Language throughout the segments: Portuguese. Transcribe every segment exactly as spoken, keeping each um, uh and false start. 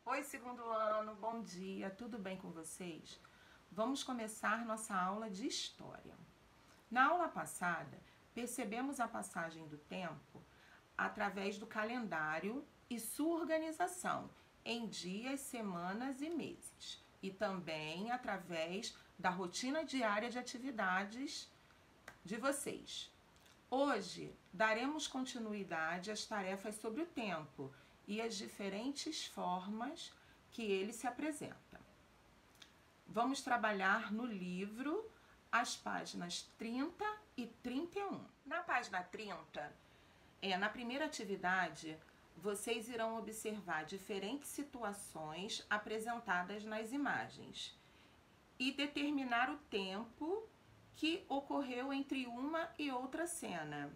Oi, segundo ano, bom dia, tudo bem com vocês? Vamos começar nossa aula de História. Na aula passada, percebemos a passagem do tempo através do calendário e sua organização em dias, semanas e meses, e também através da rotina diária de atividades de vocês. Hoje, daremos continuidade às tarefas sobre o tempo e as diferentes formas que ele se apresenta. Vamos trabalhar no livro as páginas trinta e trinta e um. Na página trinta, é, na primeira atividade, vocês irão observar diferentes situações apresentadas nas imagens e determinar o tempo que ocorreu entre uma e outra cena.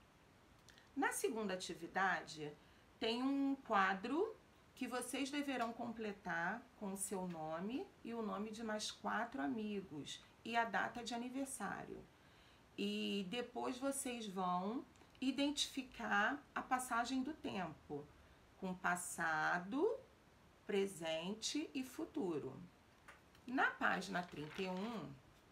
Na segunda atividade, tem um quadro que vocês deverão completar com o seu nome e o nome de mais quatro amigos e a data de aniversário. E depois vocês vão identificar a passagem do tempo com passado, presente e futuro. Na página trinta e um,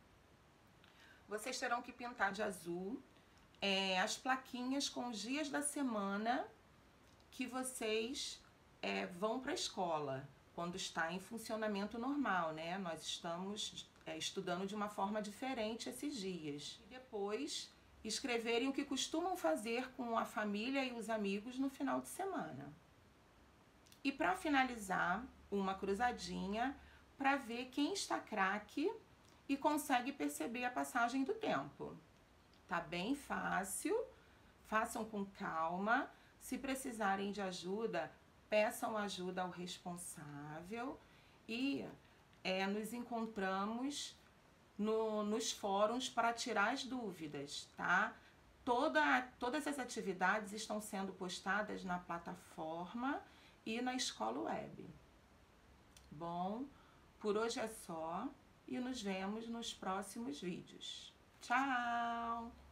vocês terão que pintar de azul é, as plaquinhas com os dias da semana que vocês é, vão para a escola, quando está em funcionamento normal, né? Nós estamos é, estudando de uma forma diferente esses dias. E depois escreverem o que costumam fazer com a família e os amigos no final de semana. E para finalizar, uma cruzadinha para ver quem está craque e consegue perceber a passagem do tempo. Tá bem fácil, façam com calma. Se precisarem de ajuda, peçam ajuda ao responsável e é, nos encontramos no, nos fóruns para tirar as dúvidas, tá? Toda, todas as atividades estão sendo postadas na plataforma e na escola web. Bom, por hoje é só e nos vemos nos próximos vídeos. Tchau!